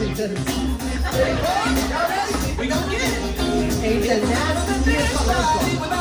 真是。陪着人家越放越爽。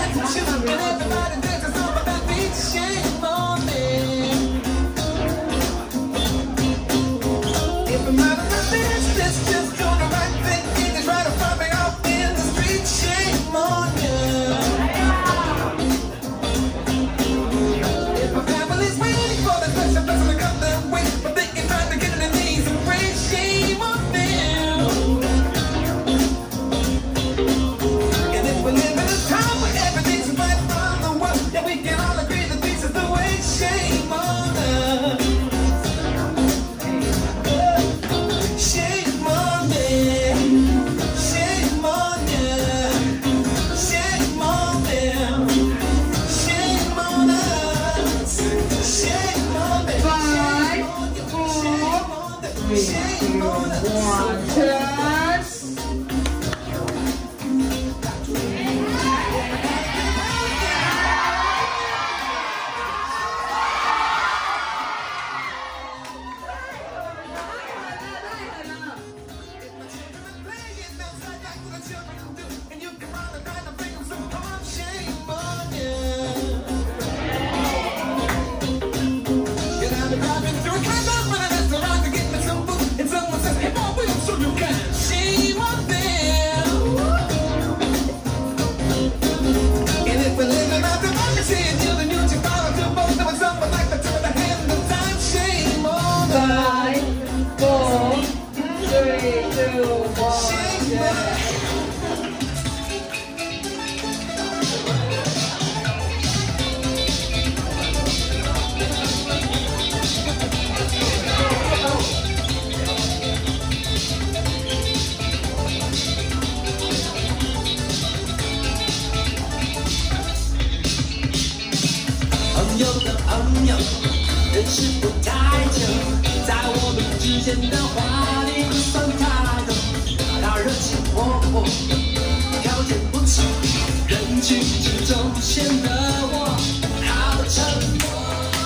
认识不太久，在我们之间的话题不算太多。他热情活泼，条件不错，人群之中显得我好沉默。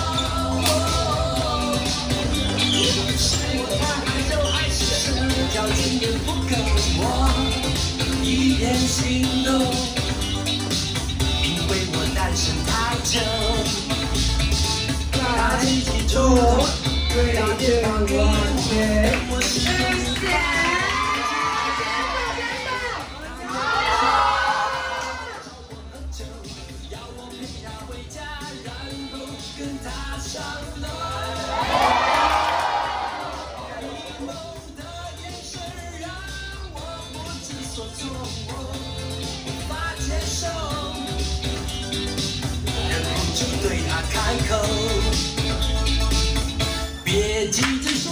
是我太害羞还是社交经验不够？我一点心动，因为我单身太久。 一起出动，对对方光学，我是谁？要我陪她回家，然后跟她上楼。迷蒙的眼神让我不知所措，无法接受，然后就对她开口。 别急着说，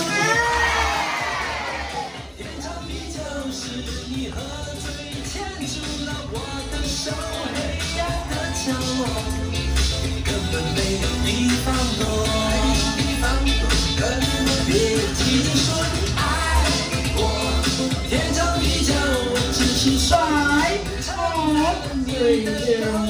天长地久是你喝醉牵住了我的手，黑暗的角落根本没有地方躲，别急着说你爱我，天长地久我只是甩头对着。